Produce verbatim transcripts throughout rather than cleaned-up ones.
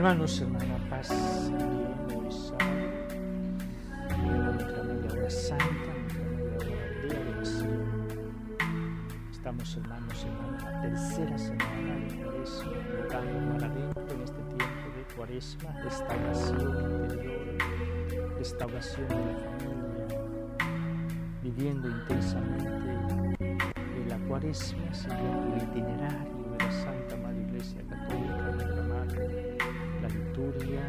Hermanos, hermana, paz, bien, hoy sábado, luego nuestra media hora santa, nuestra media hora de adoración. Estamos, hermanos, hermanas, en la tercera semana de Cuaresma, llegando para adentro en este tiempo de Cuaresma, restauración interior, restauración de la familia, viviendo intensamente en la Cuaresma, siguiendo el itinerario de la Santa Madre Iglesia Católica, nuestra Madre, la liturgia,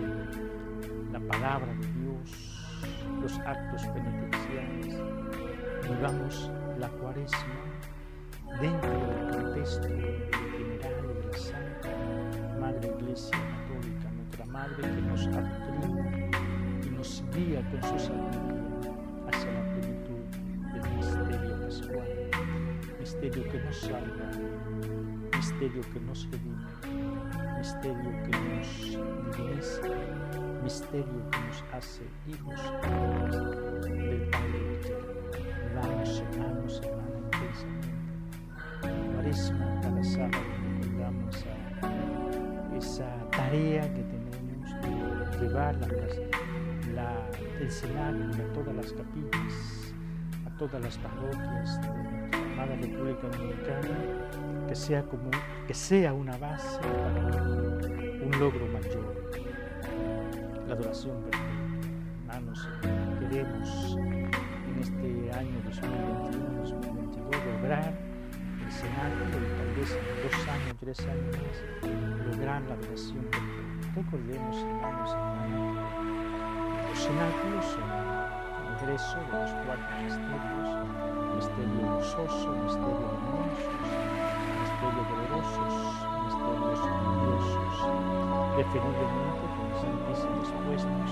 la palabra de Dios, los actos penitenciales. Vivamos la Cuaresma dentro del contexto del itinerario de la Santa Madre Iglesia Católica, nuestra Madre que nos adoctrina y nos guía con su sabiduría hacia la plenitud del misterio pascual, misterio que nos salva, misterio que nos redime, misterio que nos diviniza, misterio que nos hace hijos del Padre Eterno. Vamos, hermanos, hermanas, intensamente. Cuaresma, cada sábado recordamos a esa tarea que tenemos de llevar la, la, el cenario a todas las capillas, a todas las parroquias de nuestra amada República Dominicana, que sea, como, que sea una base para un logro mayor, la adoración perfecta. Hermanos, queremos en este año dos mil veintiuno dos mil veintidós lograr el cenáculo y tal vez en dos años, tres años más, lograr la adoración perfecta. Recordemos, hermanos y hermanas, que los cenáculos son el ingreso de los cuatro misterios, misterio gozoso, misterio luminoso, misterios dolorosos, misterios gloriosos, preferiblemente con los santísimos dispuestos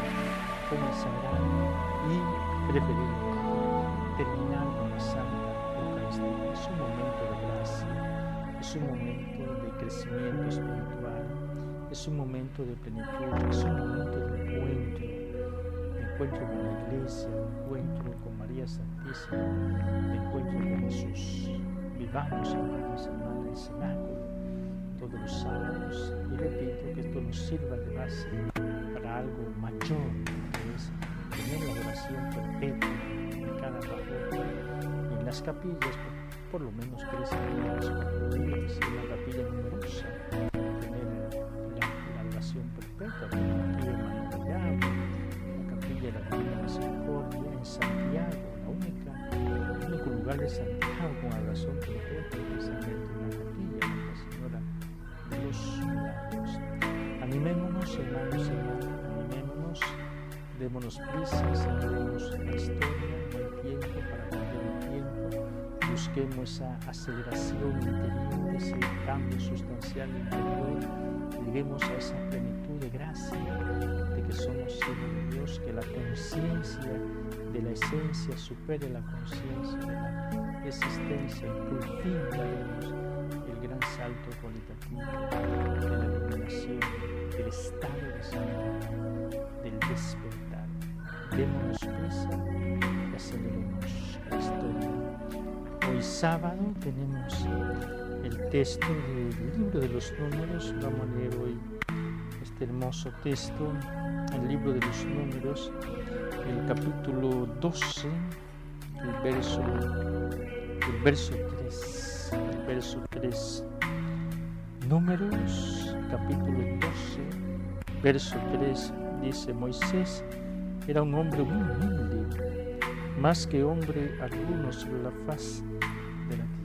con el sagrado y preferiblemente terminar con la Santa Eucaristía. Es un momento de gracia, es un momento de crecimiento espiritual, es un momento de plenitud, es un momento de encuentro, de encuentro con la Iglesia, de encuentro con María Santísima, de encuentro con Jesús. Vivamos, hermanos, hermanas, el cenáculo todos los sábados y repito que esto nos sirva de base para algo mayor, que es tener la oración perpetua en cada parroquia y en las capillas, por, por lo menos tres días, cuatro días, en la capilla numerosa, tener la, la oración perpetua, como aquí en Manuel, la capilla de la Divina Misericordia en Santiago, la única, el único lugar de Santiago con oración perpetua, precisamente una capilla, Nuestra Señora de los Milagros. Animémonos, hermanos y hermanas, animémonos, démonos prisa, aceleremos la historia, no hay tiempo para perder el tiempo, busquemos esa aceleración interior, ese cambio sustancial interior, lleguemos a esa plenitud de gracia, de que somos hijos de Dios, que la conciencia de la esencia supere la conciencia de la existencia y por fin daremos el gran salto cualitativo de la iluminación, del estado de santidad, del despertar. Démonos prisa y aceleremos la historia. Hoy sábado tenemos el texto del libro de los Números. Vamos a leer hoy este hermoso texto, el libro de los Números, el capítulo doce, el verso, el verso tres, el verso tres. Números, capítulo doce, verso tres, dice: Moisés era un hombre muy humilde, más que hombre alguno sobre la faz de la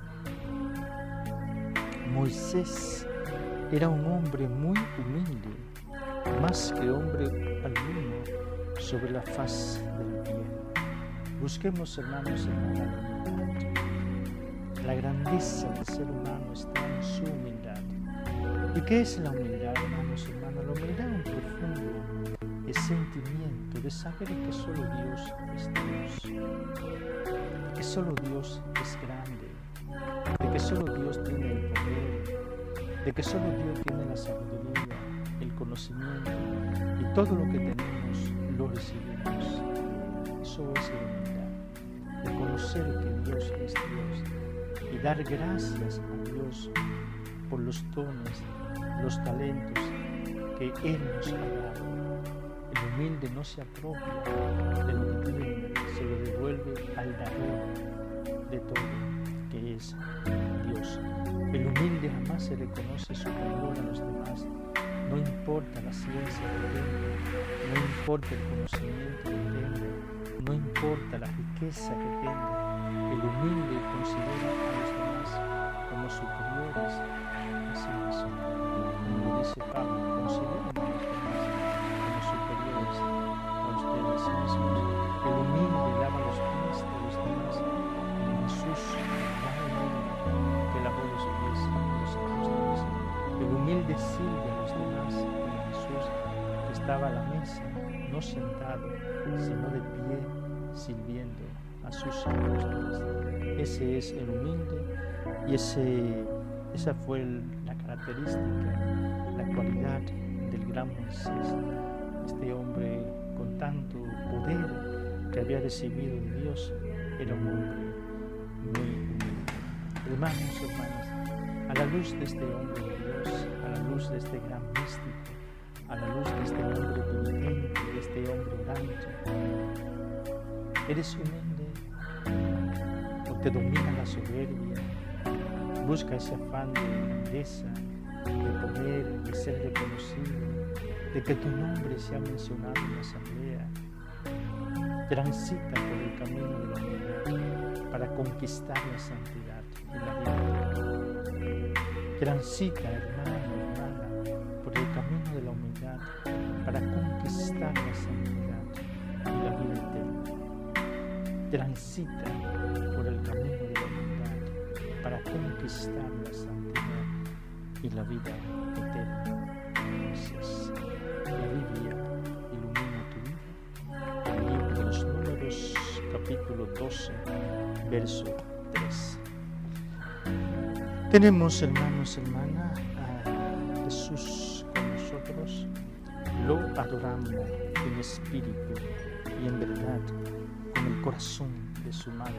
tierra. Moisés era un hombre muy humilde, más que hombre alguno sobre la faz de la tierra. Busquemos, hermanos, hermanas, la humildad. La grandeza del ser humano está en su humildad. ¿Y qué es la humildad, hermanos, hermanas? La humildad es un profundo sentimiento de saber que solo Dios es Dios, de que solo Dios es grande, de que solo Dios tiene el poder, de que solo Dios tiene la sabiduría, el conocimiento, y todo lo que tenemos lo recibimos. Eso es la humildad, de conocer que Dios es Dios y dar gracias a Dios por los dones, los talentos que Él nos ha dado. El humilde no se apropia de lo que tiene, se lo devuelve al dador de todo, que es Dios. El humilde jamás se reconoce superior a los demás, no importa la ciencia que tenga, no importa el conocimiento que tenga, no importa la riqueza que tenga. El humilde considera a los demás como superiores a sí mismo. Como dice Pablo, consideren a los demás como superiores a ustedes mismos. El humilde lava los pies de los demás, como Jesús más humilde que lavó los pies de los apóstoles. El humilde sirve a los demás, como Jesús que estaba a la mesa, no sentado, sino de pie, sirviendo a sus apóstoles. Ese es el humilde y ese, esa fue la característica, la cualidad del gran Moisés, este hombre con tanto poder que había recibido de Dios. Era un hombre muy humilde. Hermanos, hermanas, a la luz de este hombre de Dios, a la luz de este gran místico, a la luz de este hombre penitente, de este hombre orante, ¿eres humilde o te domina la soberbia? Busca ese afán de grandeza, de poder, de ser reconocido, de que tu nombre sea mencionado en la asamblea. Transita por el camino de la humildad para conquistar la santidad y la vida eterna. Transita, hermano, hermana, por el camino de la humildad para conquistar la santidad y la vida eterna. Transita por el camino de la humildad para conquistar la santidad y la vida eterna. Gracias. La Biblia ilumina tu vida. El libro de los Números, capítulo doce, verso tres. Tenemos, hermanos, hermanas, a Jesús con nosotros. Lo adoramos en espíritu y en verdad, con el corazón de su madre.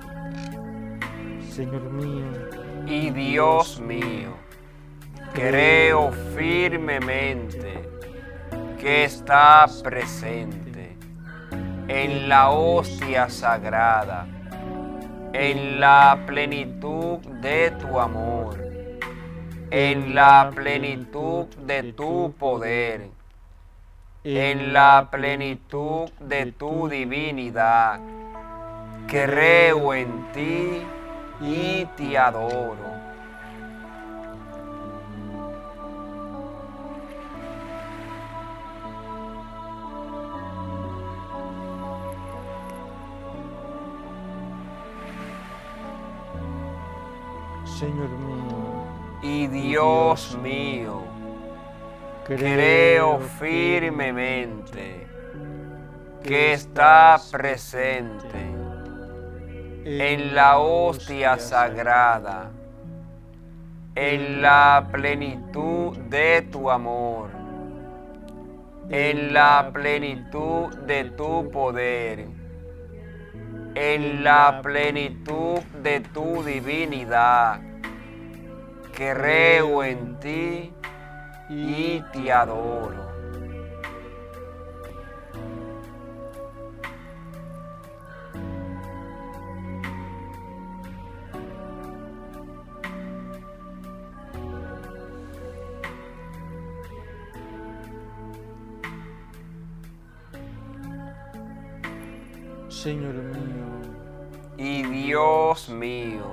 Señor mío y Dios mío, creo firmemente que está presente en la hostia sagrada, en la plenitud de tu amor, en la plenitud de tu poder, en la plenitud de tu divinidad. Creo en ti y te adoro. Señor mío y Dios mío, creo firmemente que está presente en la hostia sagrada, en la plenitud de tu amor, en la plenitud de tu poder, en la plenitud de tu divinidad. Creo en ti y te adoro. Señor mío y Dios mío,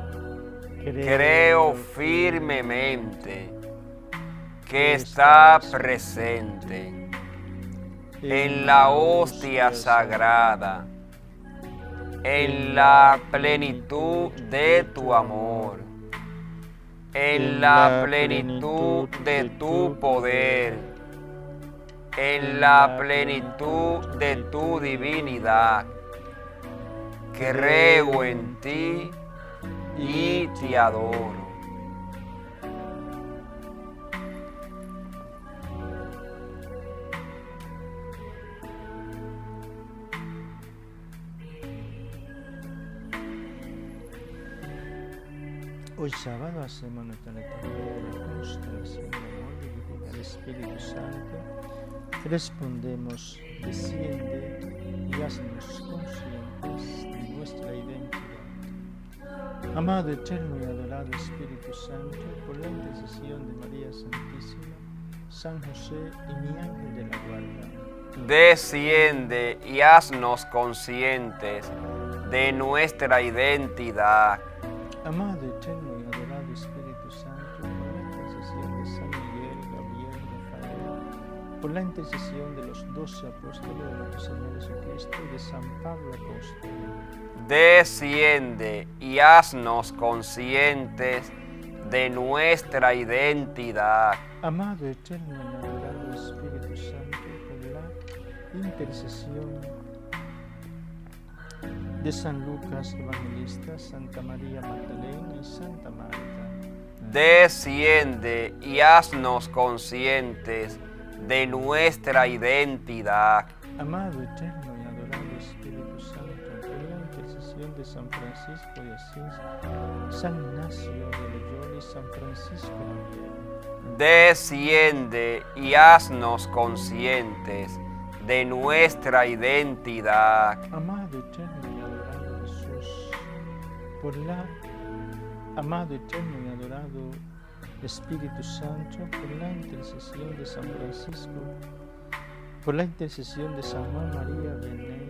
creo firmemente que está presente en la hostia sagrada, en la plenitud de tu amor, en la plenitud de tu poder, en la plenitud de tu divinidad. Creo en ti y te adoro. Hoy sábado hacemos nuestra lectura de la constelación del amor dirigida al Espíritu Santo, respondemos, desciende y haznos conscientes de nuestra identidad. Amado, eterno y adorado Espíritu Santo, por la intercesión de María Santísima, San José y mi ángel de la guarda, desciende y haznos conscientes de nuestra identidad. Amado, eterno y adorado Espíritu Santo, por la intercesión de San Miguel, Gabriel, Rafael, por la intercesión de los doce apóstoles de nuestro Señor Jesucristo y de San Pablo apóstol, desciende y haznos conscientes de nuestra identidad. Amado, eterno y adorado Espíritu Santo, por la intercesión de San Lucas Evangelista, Santa María Magdalena y Santa Marta, desciende y haznos conscientes de nuestra identidad. Amado, eterno y adorado Espíritu Santo, por la intercesión de San Francisco de Asís, San Ignacio de Loyola y San Francisco Javier, desciende y haznos conscientes de nuestra identidad. amado, eterno y adorado Jesús, por la amado, eterno y adorado Espíritu Santo, por la intercesión de San Francisco, por la intercesión de San Juan María Vianney,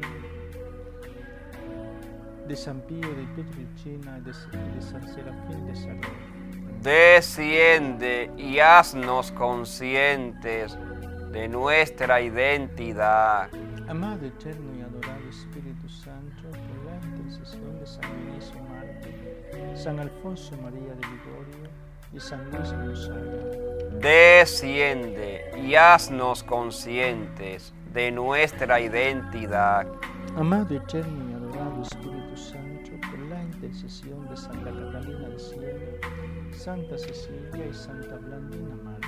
de San Pío de Pietrelcina y de, y de San Serafín de Sarov, desciende y haznos conscientes de nuestra identidad. amado, eterno y adorado Espíritu Santo, por la intercesión de San Dionisio Mártir, San Alfonso María de Ligorio y San Luis Gonzaga, Desciende y haznos conscientes de nuestra identidad. amado, eterno y adorado Espíritu Santo, por la intercesión de Santa Catalina de Siena, Santa Cecilia y Santa Blandina Mártir,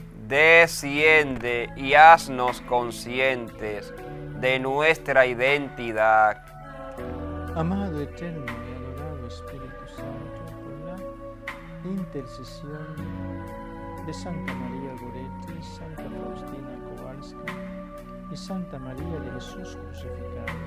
Desciende y haznos conscientes de nuestra identidad. amado, eterno y adorado Espíritu Santo, por la intercesión de Santa María Goretti, Santa Faustina Kowalska y Santa María de Jesús crucificado,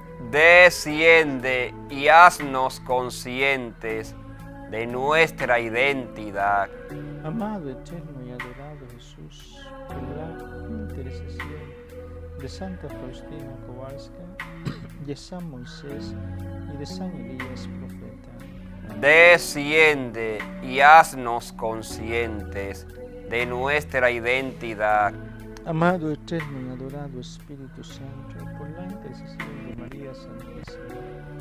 Desciende y haznos conscientes de nuestra identidad. amado, eterno y adorado Jesús, por la intercesión de Santa Faustina Kowalska, de San Moisés y de San Elías profeta, Desciende y haznos conscientes de nuestra identidad. amado, eterno y adorado Espíritu Santo, por la intercesión de María Santísima,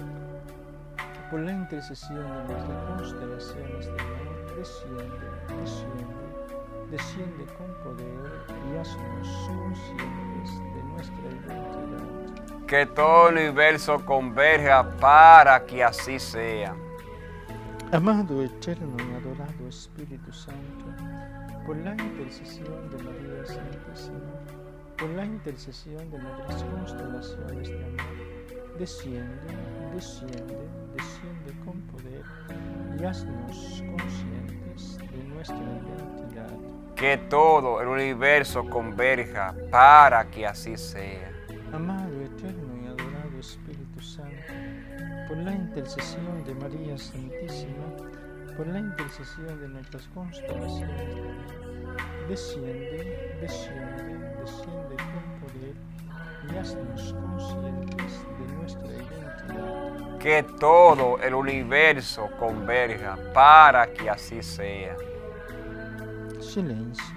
por la intercesión de nuestras constelaciones de amor, desciende, desciende, desciende con poder y haznos conscientes de nuestra identidad. Que todo el universo converja para que así sea. Amado, eterno y adorado Espíritu Santo, por la intercesión de María Santísima, por la intercesión de nuestras constelaciones de amor, desciende, desciende, desciende con poder y haznos conscientes de nuestra identidad. Que todo el universo converja para que así sea. Amado, eterno y adorado Espíritu Santo, por la intercesión de María Santísima, por la intercesión de nuestras constelaciones, desciende, desciende, desciende con poder y haznos conscientes de nuestra identidad. Que todo el universo converja para que así sea. Silencio,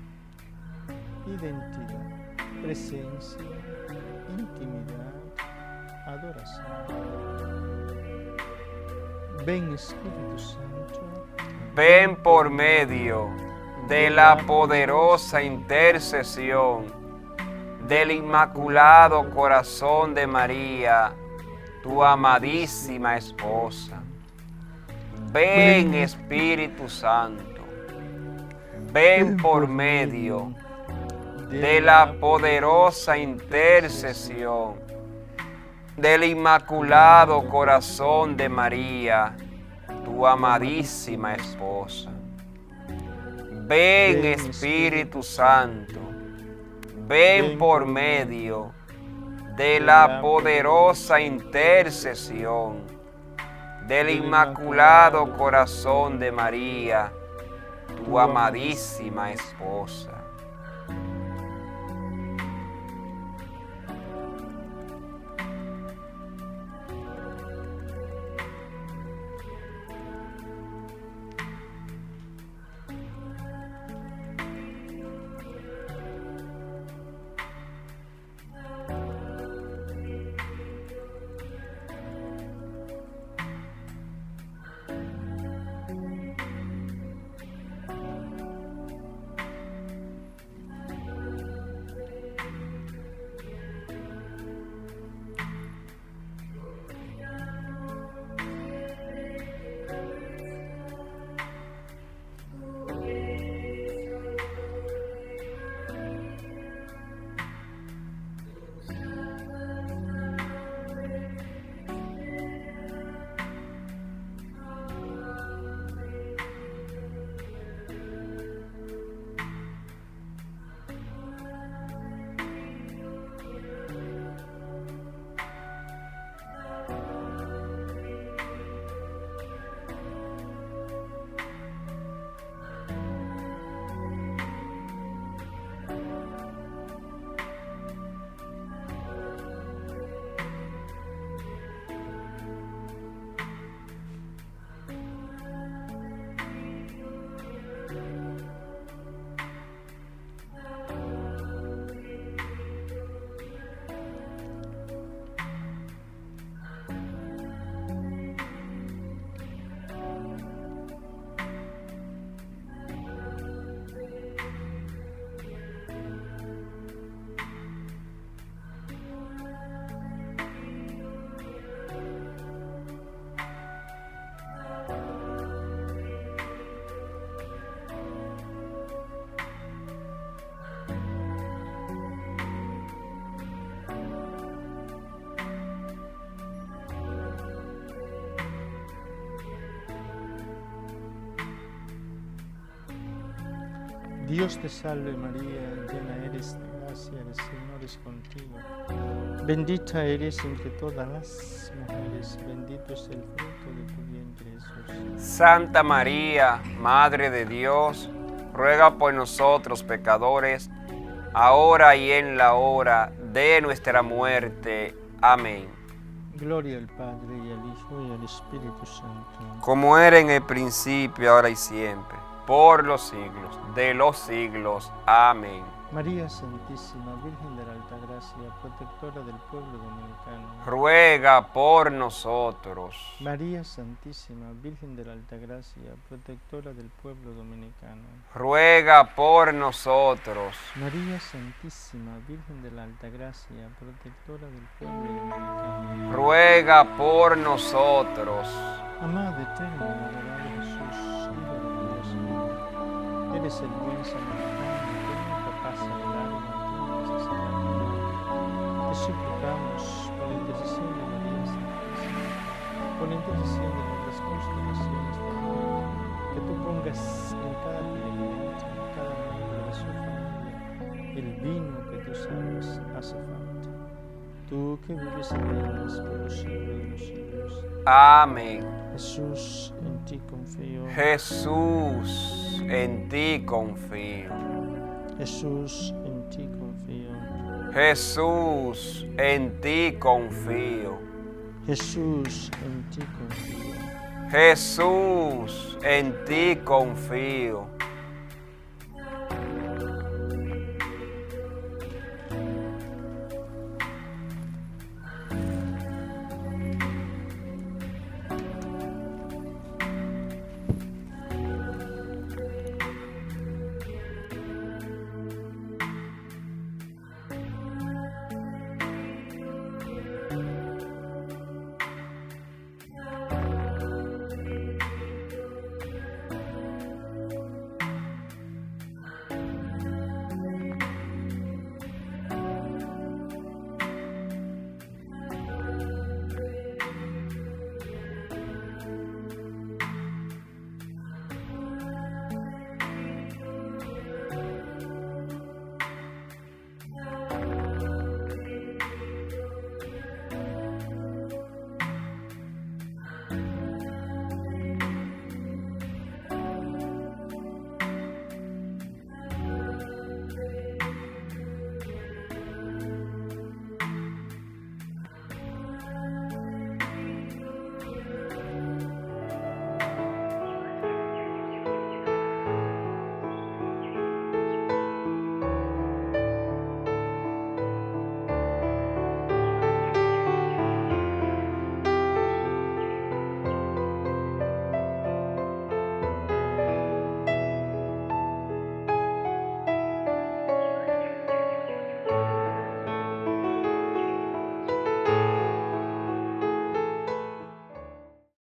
identidad, presencia, intimidad, adoración. Ven, Espíritu Santo, Ven por medio de la poderosa intercesión del Inmaculado Corazón de María, tu amadísima esposa. Ven, Espíritu Santo, ven por medio de la poderosa intercesión del Inmaculado Corazón de María, tu amadísima esposa. Ven Espíritu Santo, ven por medio de la poderosa intercesión del Inmaculado Corazón de María, tu amadísima esposa. Dios te salve María, llena eres de gracia, el Señor es contigo. Bendita eres entre todas las mujeres, bendito es el fruto de tu vientre Jesús. Santa María, Madre de Dios, ruega por nosotros pecadores, ahora y en la hora de nuestra muerte. Amén. Gloria al Padre, y al Hijo, y al Espíritu Santo. Como era en el principio, ahora y siempre, por los siglos de los siglos. Amén. María Santísima, Virgen de la Altagracia, protectora del pueblo dominicano, ruega por nosotros. María Santísima, Virgen de la Altagracia, protectora del pueblo dominicano, ruega por nosotros. María Santísima, Virgen de la Altagracia, protectora del pueblo dominicano, ruega por nosotros. Amado eterno, adorado Jesús, Hijo de Dios mío, eres el buen samaritano que nunca pasa el alma a tu necesidad. Te suplicamos, por la intercesión de María Santísima, por la intercesión de nuestras constelaciones de amor, que tú pongas en cada peregrino, en cada miembro de su familia, el vino que tú sabes hace falta. Tú que vives y reinas por los siglos de los siglos. Amén. Jesús, en ti confío. Jesús, en ti confío. Jesús, en ti confío. Jesús, en ti confío. Jesús, en ti confío. Jesús, en ti confío.